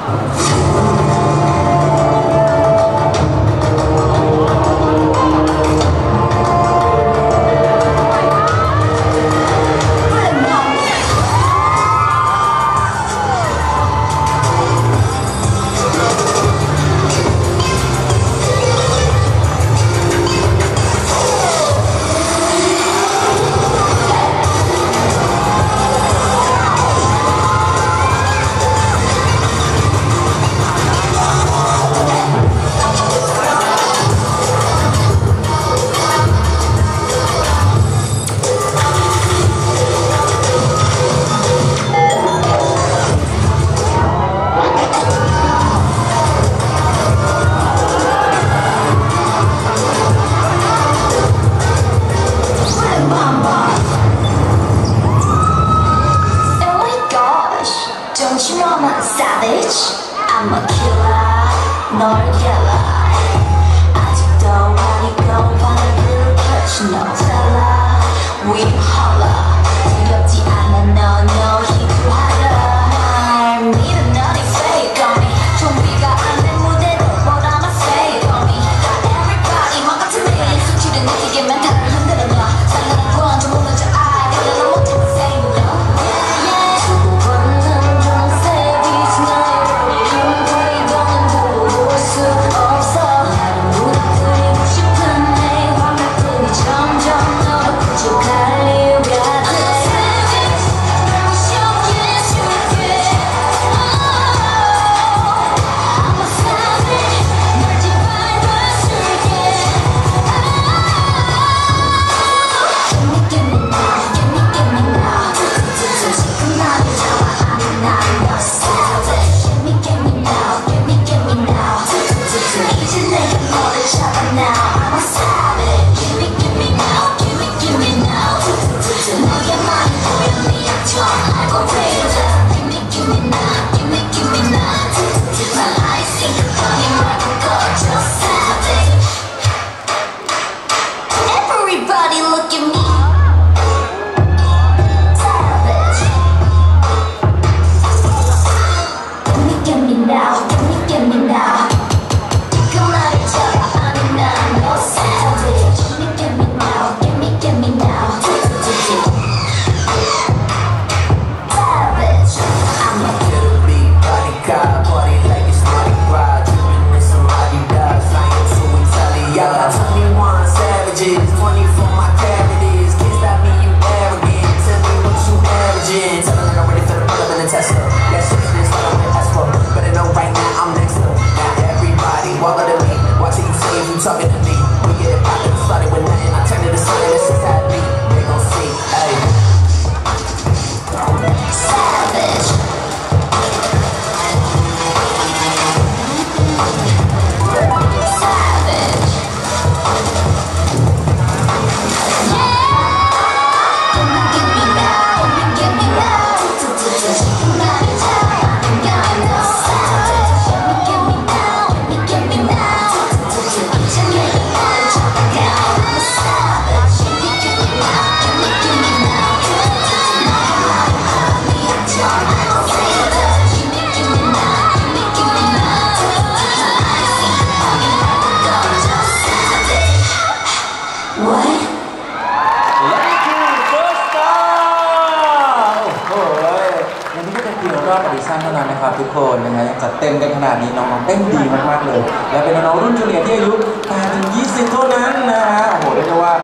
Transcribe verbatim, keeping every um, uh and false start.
I'm a killer, 널 killer. 아직도 아니고 바라볼 personal fella. We holla. 두렵지 않아 너 너 희구하다. 날 믿은 너네 fake on me. 좀비가 안 된 무대도 but I'm a fake on me. Got everybody 막 같은 내 수치를 느끼게 멘탈을 흔들어 놔. 살려는 건 좀 무너져 아 그래 너 못해 say no. Yeah yeah. 두고 받는 좀 savage 나의 talking to me, we get it poppin', started with nothing, I turn it to something, this is how it be, they gon' see, ayy. Savage. Savage. Yeah! Give me now, give me now. 나를 잡아, got no savage. Give me now, give me now. Audition เท่านั้นนะครับทุกคนนะฮะจัดเต็มกันขนาดนี้น้องๆเต้นดีมากๆเลยและเป็นน้องๆรุ่นจูเนียร์ที่อายุแปดถึงยี่สิบ